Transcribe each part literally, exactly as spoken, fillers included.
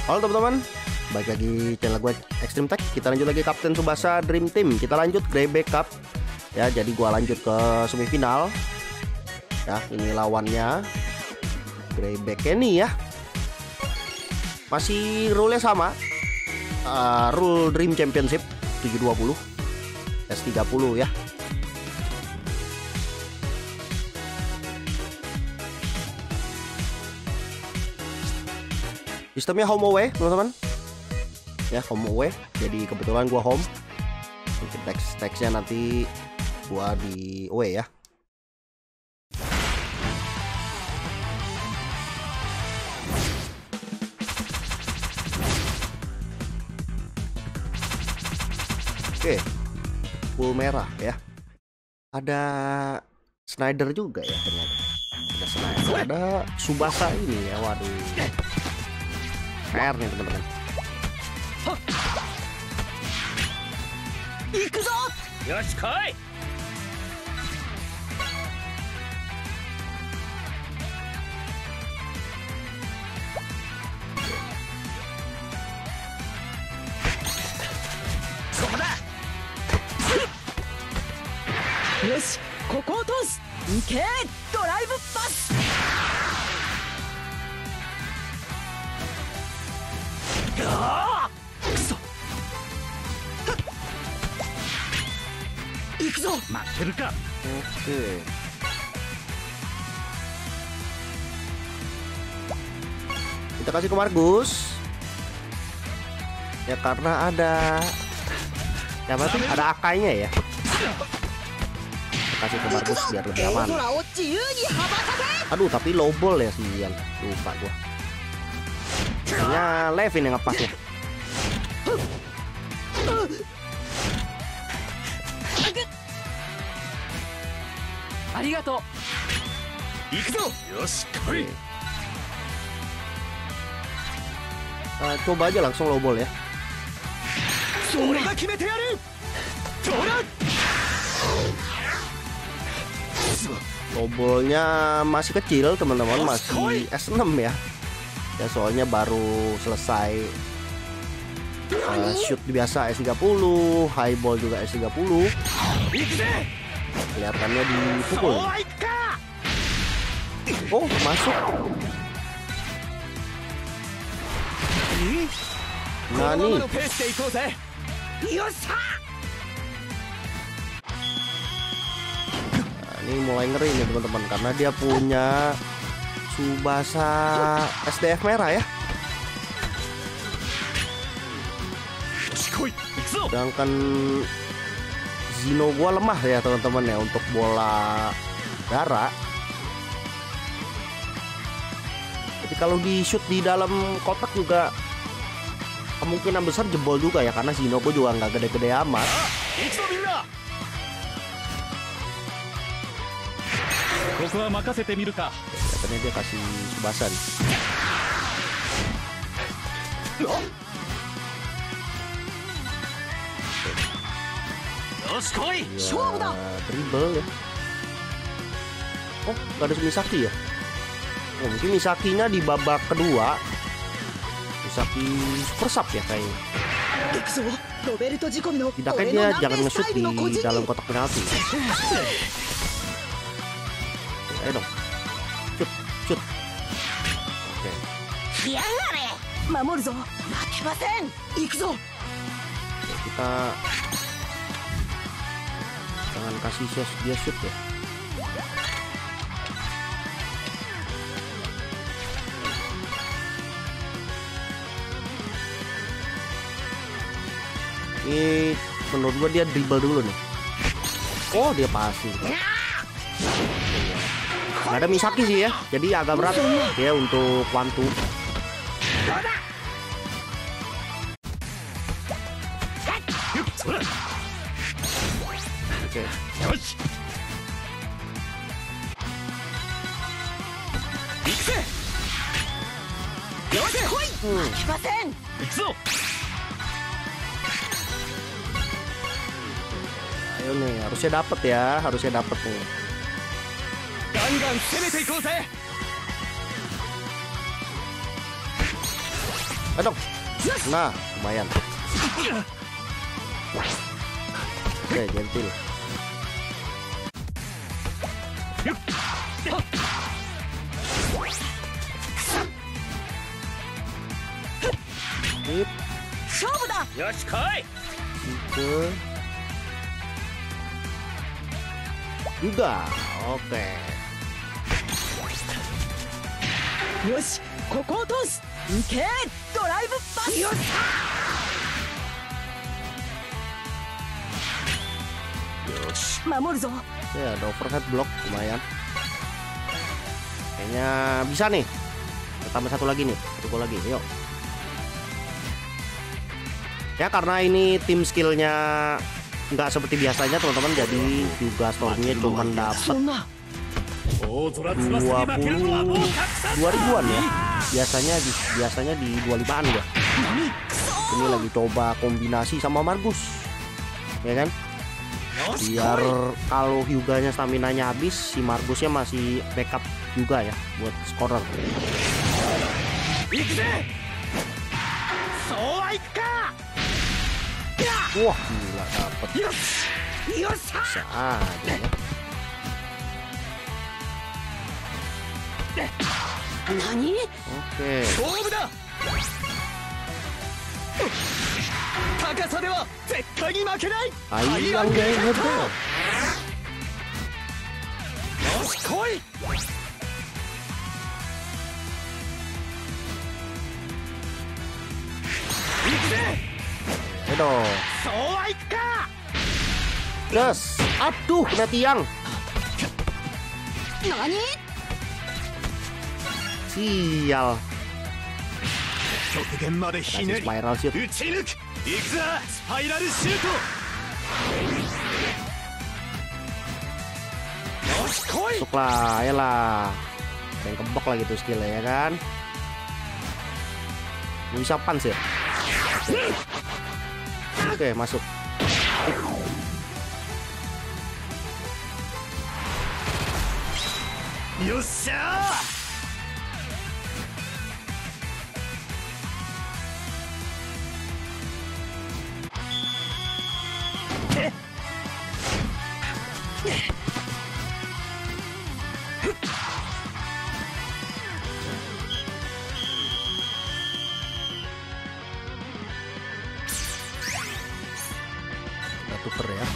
Halo teman-teman, balik lagi channel gue Extreme Tech. Kita lanjut lagi Kapten Tsubasa Dream Team. Kita lanjut Greyback Cup ya. Jadi gue lanjut ke semifinal ya. Ini lawannya Greyback Kenny ya. Masih rule sama, uh, rule Dream Championship tujuh dua puluh S tiga puluh ya. Sistemnya home away teman-teman ya, home away. Jadi kebetulan gua home. Mungkin teks teksnya nanti gua di away ya. Oke, full merah ya. Ada Snyder juga ya ternyata. Ada Snyder, ada Tsubasa ini ya. Waduh, fair nih teman-teman. Ikuzo! Yoshi, kai! Soda! Yoshi, koko o tosu! Ike! Drive pass! Ah! Kuso! Ikuzo! Matteru ka? Oke. Kita kasih ke Margus. Ya karena ada ya apa tuh? Ada akainya ya. Kita kasih ke Margus biar lebih aman. Aduh, tapi low ball ya sial. Lupa gua. Kayaknya Levin yang ngepas ya. Arigato. Ikuzo. Yoshi, kai. Uh, coba aja langsung low ball ya. Ore ga kimete yaru. Tora. Low ballnya masih kecil teman-teman, masih S enam ya. Ya soalnya baru selesai uh, shoot biasa S tiga puluh, high ball juga S tiga puluh. Kelihatannya dipukul. Oh, masuk. Nah nih. Nah, ini mulai ngeri nih teman-teman, karena dia punya Tsubasa S D F merah ya. Sedangkan Zino gua lemah ya teman-teman ya untuk bola darah. Jadi kalau di shoot di dalam kotak juga kemungkinan besar jebol juga ya, karena Zino gua juga nggak gede-gede amat. Katanya dia kasih Tsubasa nih. Ya, dribble ya. Oh, gak ada Misaki ya? Oh, mungkin Misakinya di babak kedua. Misaki super sub ya kayaknya. Tidaknya dia jangan nge-shoot di dalam kotak penalti. Ayo dong, shoot, shoot. Oke. Kita jangan kasih dia shoot ya. Ini menurut gua dia dribble dulu nih. Oh, dia passing. Gak ada Misaki sih ya, jadi agak berat ya untuk one two. Oke. Hmm. Ayo nih, harusnya dapet ya, harusnya dapet nih. Aduh. Nah, lumayan. Oke, gentil. Sip. Oke. Juga. Oke. Yoshi, koko otosu. Ike, drive pass. Mamoru zo. Ya, ada overhead block lumayan. Kayaknya bisa nih. Tambah satu lagi nih, satu gol lagi. Yuk. Ya karena ini tim skillnya nggak seperti biasanya teman-teman, jadi juga stormnya cuma dapat dua puluh dua ribuan ya. Biasanya di biasanya di dua puluh limaan ya. Ini lagi coba kombinasi sama Margus, ya kan? Biar kalau Hyuganya stamina-nya habis, si Margusnya masih backup juga ya buat scorer. Wah, gila dapet. Bisa aja ya. Oke. Ayang deh, hebat. Aduh. Yes. Aduh, kena tiang. Sial. Kasih spiral shoot. Masuklah, ayolah. Yang kebok lagi tuh skillnya ya kan. Bisa pans ya. Oke, masuk. Yosha! Tuker ya.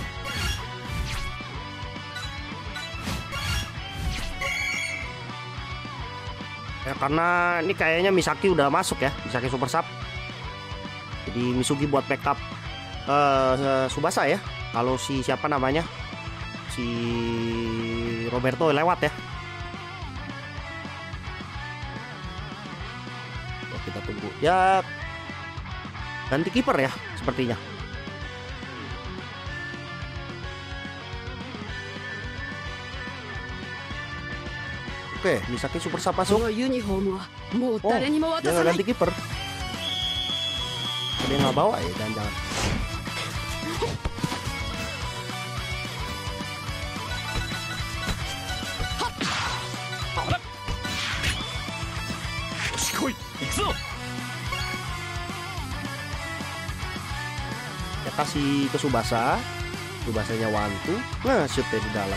Ya karena ini kayaknya Misaki udah masuk ya, Misaki Super Sub. Jadi Misugi buat backup uh, Subasa ya. Kalau si siapa namanya, si Roberto lewat ya. Ya kita tunggu. Ya ganti kiper ya sepertinya. Oke, Misaki Super Sub masuk. Oh, dia nggak ganti kiper. Dia nggak bawa ya, jangan-jangan. Ya kasih ke Subasa. Subasanya wantu. Nah, shootnya di dalam.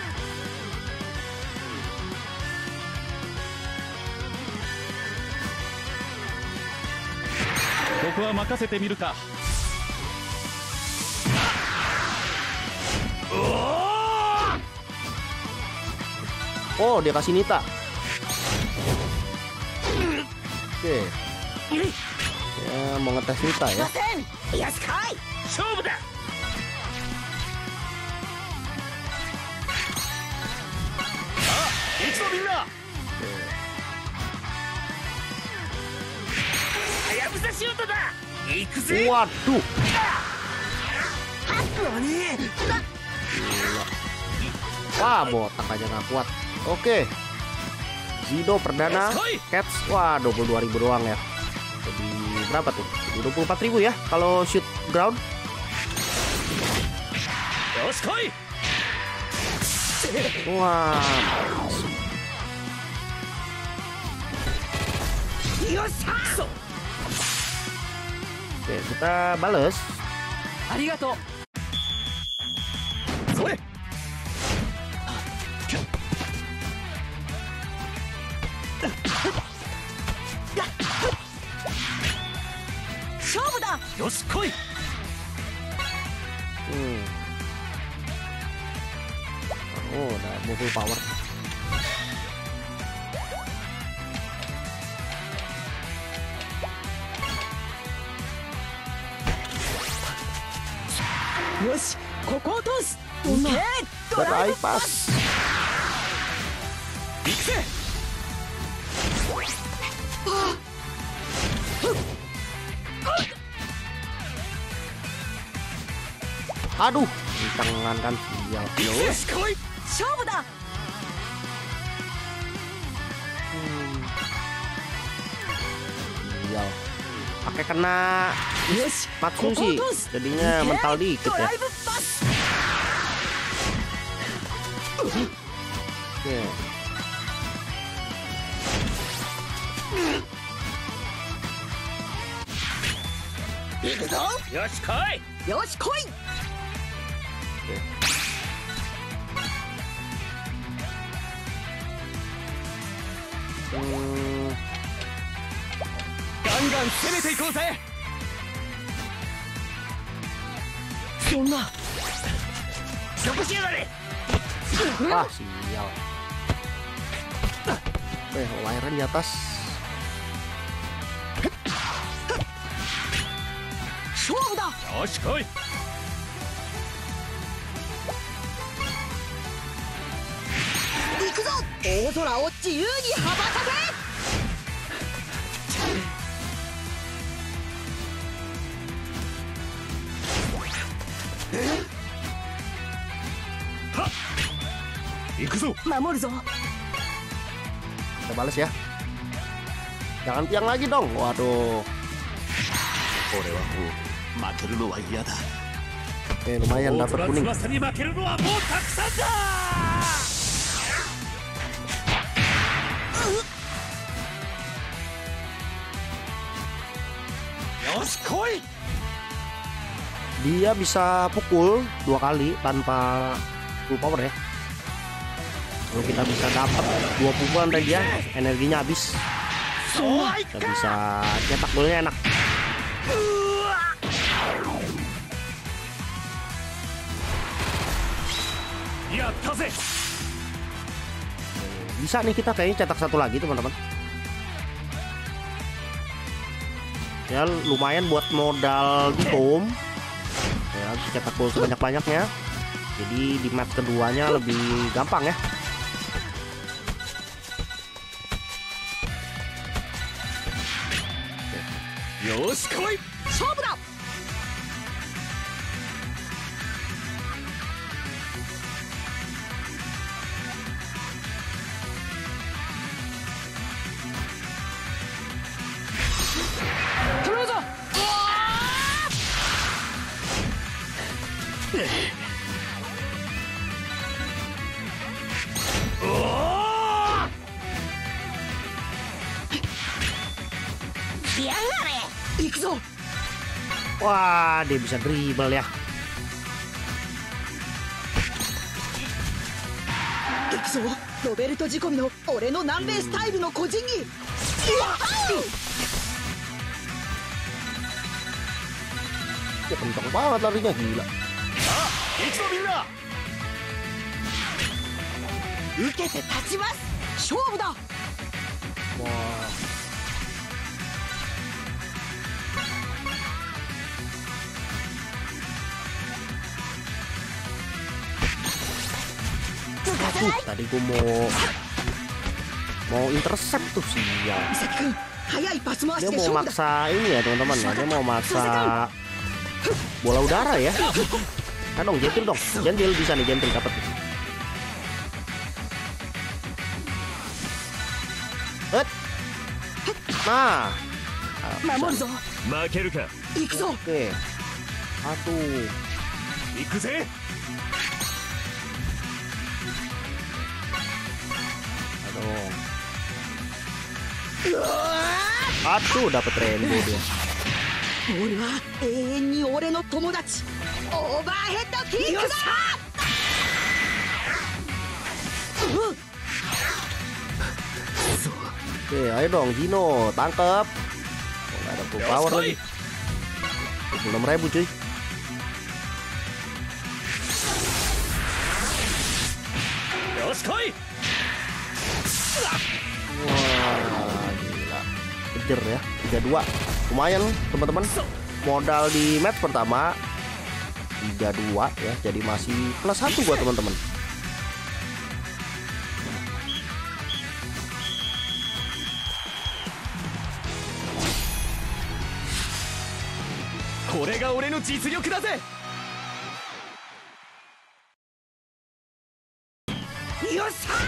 Oh, dia kasih Nita. Oke. Ya, mau ngetes Nita ya. Waduh. Wah, botak aja nggak kuat. Oke. Zido perdana Cats. Wah, dua puluh dua ribu doang ya. Jadi berapa tuh? Jadi dua puluh empat ribu ya kalau shoot ground. Wah. Oke, kita bales. Arigato. Sore. Shobu da. Yoshi, koi. Hmm. Oh, udah full power. Yoshi, koko o tosu. Ike, Drive pass. Ikse. Aduh, tangan kan sial. Yoshi, koi. Shobu da. Hmm. Sial. Pakai kena Yoshi, Matsushi, jadinya mental dikit ya. Drive pass. Oke. Ikuzo. Yoshi, koi. Yoshi, koi. Hmm. ガンガン攻めていこうぜ。そんな。そこしやがれ。 Wah, sial. Eh, layarnya di atas. 勝負だ。よし来い。行くぞ。大空を自由に羽ばたけ。 行くぞ。守るぞ。 Kita balas ya. Jangan tiang lagi dong. Waduh. Oke, lumayan dapat kuning. Dia bisa pukul dua kali tanpa full power ya. Kalau kita bisa dapat dua pukulan dari dia, energinya habis. Kita bisa cetak golnya enak. Bisa nih kita kayaknya cetak satu lagi teman-teman. Ya lumayan buat modal di home. Ya cetak gol sebanyak-banyaknya. Jadi di match keduanya lebih gampang ya. Yoshi, koi. 勝負だ。 頼むぞ。行くぞ。 Wah, dia bisa dribble ya. 行くぞ。ロベルト仕込みの俺の南米スタイルの個人技。 Oh, kencang banget larinya, gila. Wah. Aduh, tadi gua mau mau intercept tuh sial. Dia mau maksa ini ya teman-teman ya, dia mau maksa bola udara ya. Kan dong, gentil dong, gentil bisa nih, gentil dapat. Eh, nah, oke, aduh, aduh, aduh, dapat rainbow dia. 俺は永遠に俺の友達オーバーヘッドキックだ。 Oke, ayo dong Gino, tangkep. Nggak ada full power lagi. dua puluh enam ribu cuy. Wah, gila. Kejer ya, tiga dua. Lumayan teman-teman. Modal di match pertama tiga dua ya, jadi masih plus satu buat teman-teman. これが俺の実力だぜ。 よっしゃ。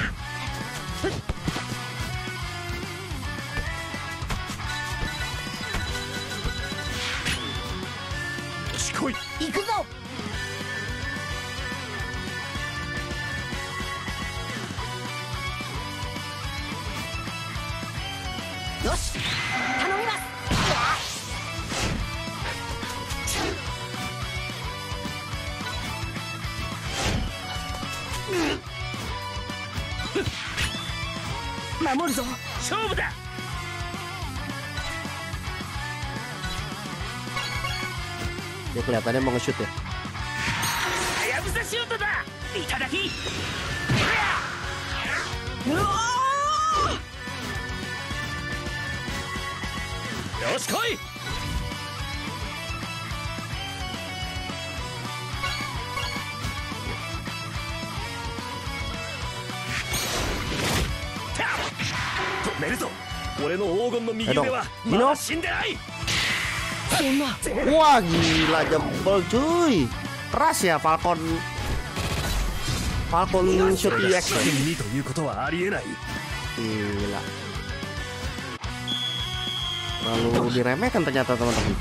よし来い。 行くぞ。よし頼みます。守るぞ。 勝負だ。 Dia kelihatannya mau nge-shoot ya. はやぶさシュートだ。いただき。 うわよし来い。止めるぞ。俺の黄金の右腕はまだ死んでない。 そんな。 Wah gila jebol cuy. Keras ya Falcon. Falcon Shoot E X. 君ということはありえない。 Gila. Terlalu diremehkan ternyata teman-teman.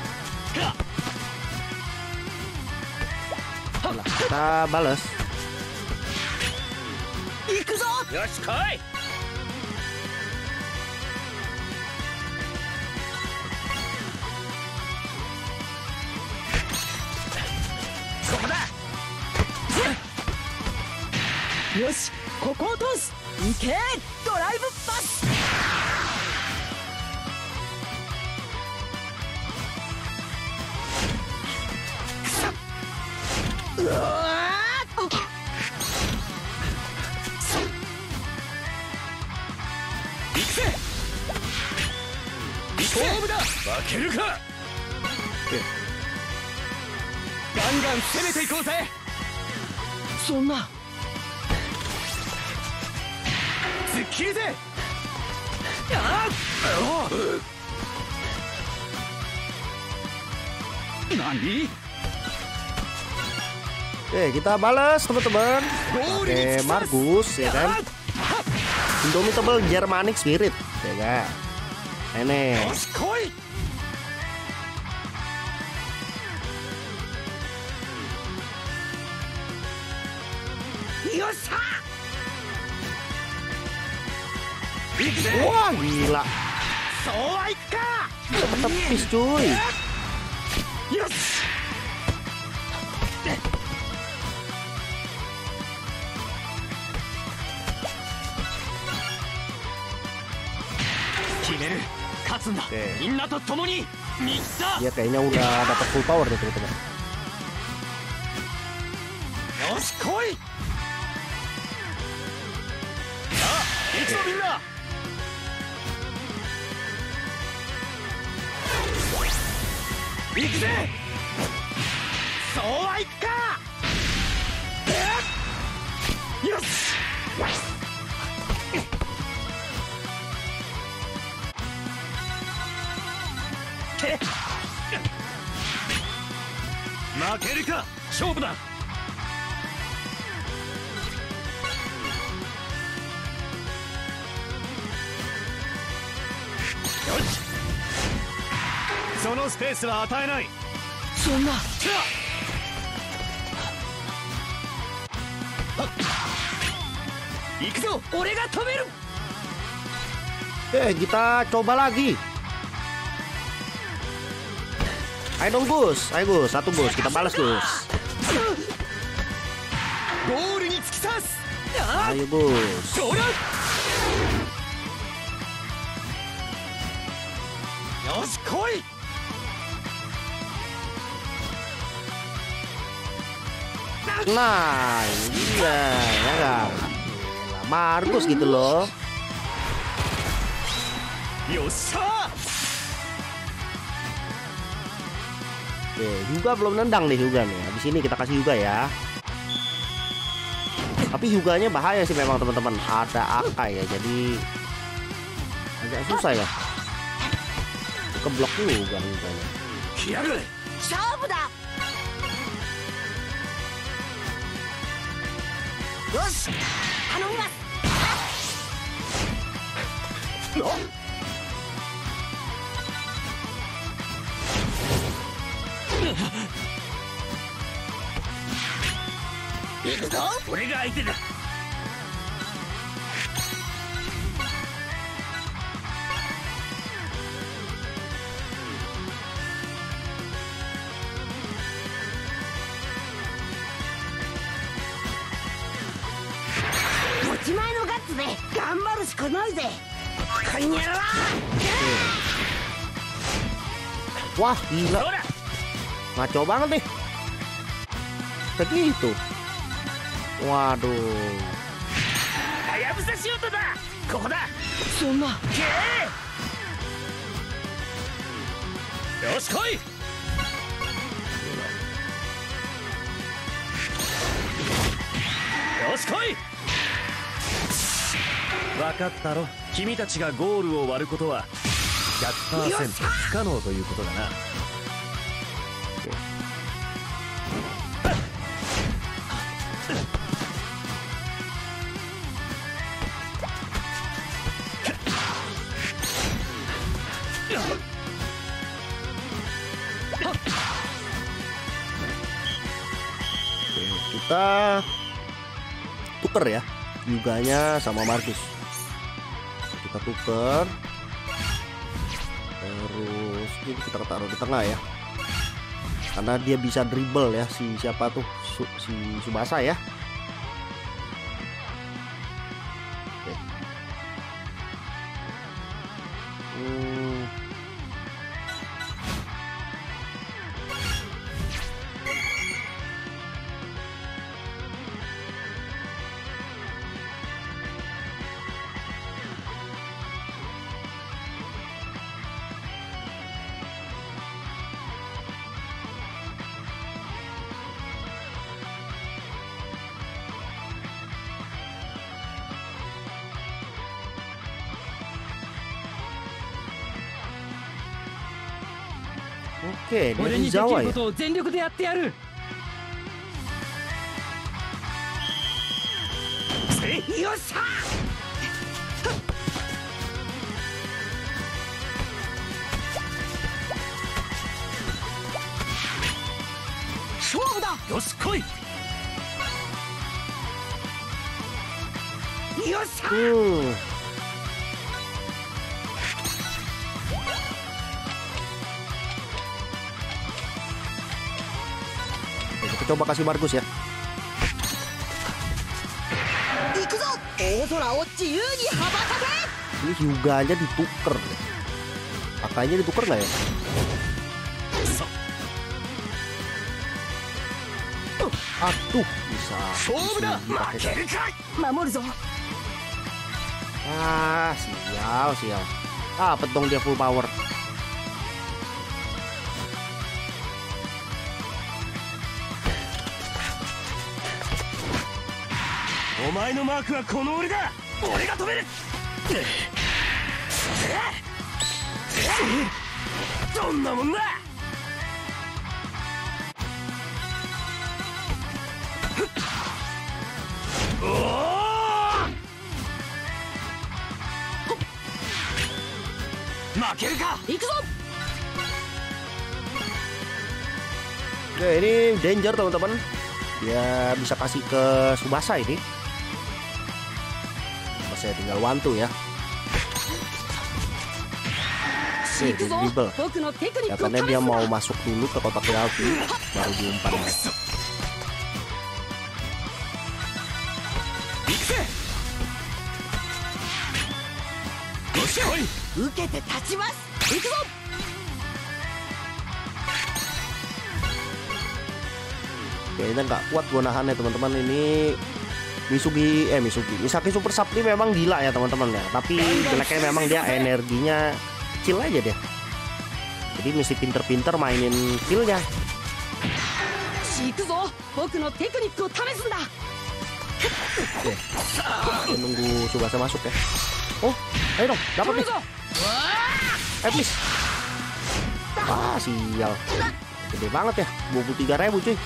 Nah, kita balas. 行くぞ。 よし来い。ここだ。 よしここを通す。行けドライブパス。うわーっ。 行くぜ。勝負だ。負けるか。ガンガン攻めていこうぜ。 そんな。 突っ切るぜ。ああ。何？ Oke, kita balas teman-teman. Oke, Margus ya kan. Indomitable Germanic Spirit ya kan. Ini. Wah gila. Tepis cuy. Dia kayaknya udah dapat full power deh teman-teman. 負けるか。勝負だ。よし。そのスペースは与えない。 そんな。 行くぞ。俺が止める。 Oke, kita coba lagi. Ayo dong Gus, ayo Gus, satu Gus, kita balas Gus. Ayo Gus. Nah, ini dia, ya kan? Markus gitu loh. Oke, Hyuga belum nendang nih Hyuga nih. Habis ini kita kasih Hyuga ya. Tapi Hyuganya bahaya sih memang teman-teman. Ada Akai ya, jadi agak susah ya. Keblok dulu kan Hyuganya. Wah gila, ngaco banget nih. Begitu. Waduh. Wakattaろ。君たちがゴールを割ることは ひゃくパーセント 不可能ということだな。 Kita tuker ya Hyuganya sama Markus. Kita tuker. Terus ini kita taruh di tengah ya, karena dia bisa dribble ya si siapa tuh Su, si Tsubasa ya. Oke. Hmm. Oke, dia di Zawa ya. Hmm. Kita coba kasih Markus ya. Ini Hyuganya dituker. Akainya dituker nggak ya? Aduh, bisa. Ah, sial, sial. Ah, petong dia full power. Omae no mark wa kono ore da. Ore ga toberu. Donna mon da. Makeru ka? Iku zo. Oke, ini danger teman-teman. Dia bisa kasih ke Tsubasa ini. Saya tinggal wantu ya. Oke, di dribble. 僕のテクニックを試 Katanya す dia んだ mau masuk dulu ke kotak penalti, baru diumpan. 受けて立ちます行くぞ Kayaknya nggak kuat gua nahannya teman-teman. Ini Misugi, eh Misugi, Misaki Super Sub ini memang gila ya teman-teman ya. Tapi jeleknya memang dia energinya kecil aja dia. Jadi mesti pinter-pinter mainin skillnya. 行くぞ僕のテクニックを試すんだ Oke, kita nunggu Tsubasa masuk ya. Oh, ayo dong, dapat nih. Eh please. Ah sial, gede banget ya, dua puluh tiga ribu cuy.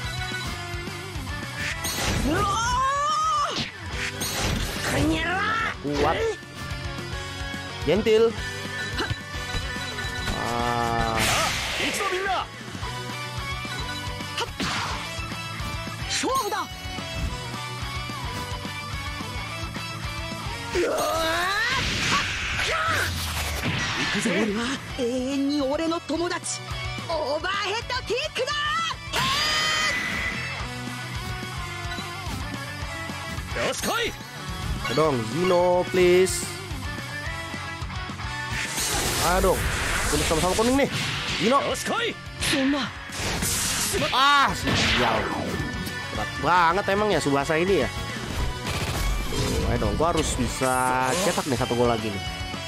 Kuat, gentil. Ah, 勝負だ 俺は永遠に俺の友達オーバーヘッドキックだよし来い ayo dong, Zino please. Aduh, udah sama-sama kuning nih, Zino. よし来いそんな Ah, sial. Berat banget emang ya Tsubasa ini ya. Tuh, ayo dong, gua harus bisa cetak nih satu gol lagi nih.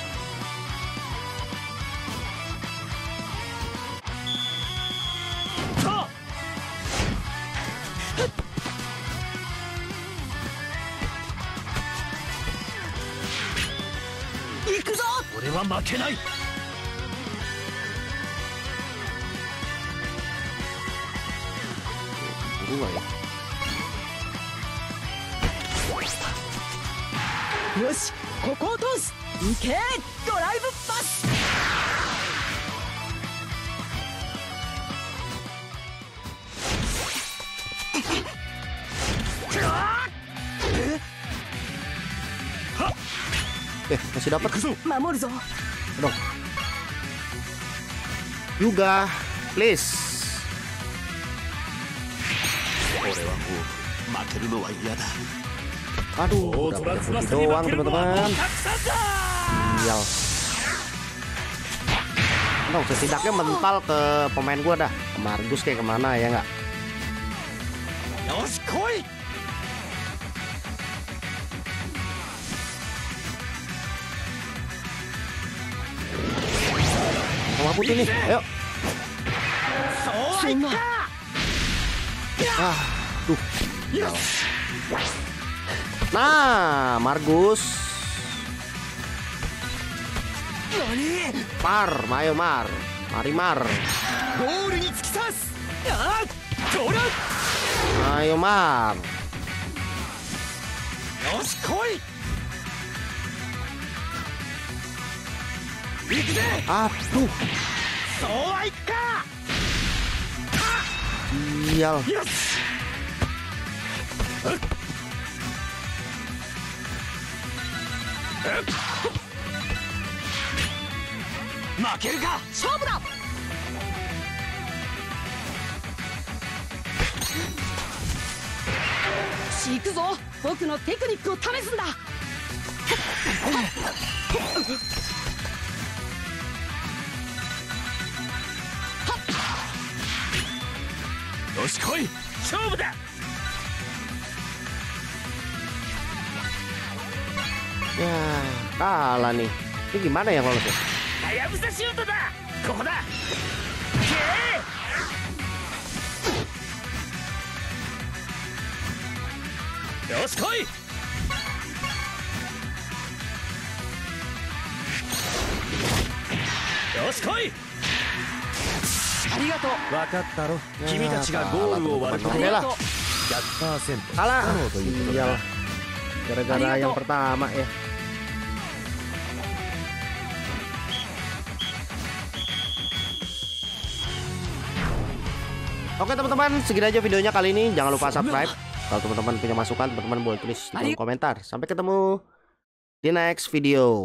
Ore 俺は負けない。 Buru nggak ya? よしここを通す行けドライブパス Eh, masih dapat. 守るぞ Dong. Juga, please. 俺はもう負けるのは嫌だ。 Aduh, dapat putih doang teman-teman. Sial. Dong, setidaknya mental ke pemain gua dah. Ke Margus kayak kemana ya nggak? よし来い。 Sama putih nih, ayo. そんな Ah, duh. Nah, Margus. Mar, ayo Mar. Mari Mar. ゴールに突き刺す。ああ、ゴール。 Ayo Mar. よし来い。行くぜ。 Aduh, そうはいっか。 sial. よし。負けるか。 勝負だ 行くぞ僕のテクニックを試すんだよし来い。勝負だ。 Ya, kalah nih. Ini gimana ya kalau tuh? はやぶさシュートだ。ここだ。けー。よし来い。よし来い。 ありがとう分かったろ。君たちがゴールを割ることありがとうひゃくパーセント Kalah. 不可能ということだ Sial. Gara-gara yang pertama ya. Oke teman-teman, segini aja videonya kali ini. Jangan lupa subscribe. Kalau teman-teman punya masukan, teman-teman boleh tulis di kolom komentar. Sampai ketemu di next video.